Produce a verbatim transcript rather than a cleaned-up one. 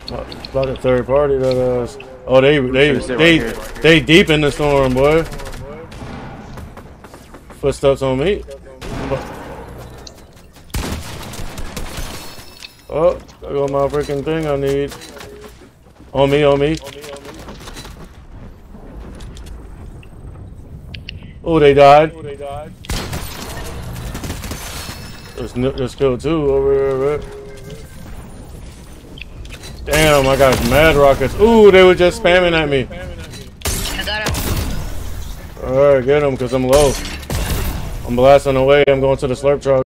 About the third party that uh oh they they they they, they deep in the storm, boy. Footsteps on me. Oh, I got my freaking thing I need. On me, on me. Oh, they died. There's, there's still two over there, right? Damn, I got mad rockets. Ooh, they were just spamming at me. I got him. Alright, get him, because I'm low. I'm blasting away. I'm going to the slurp truck.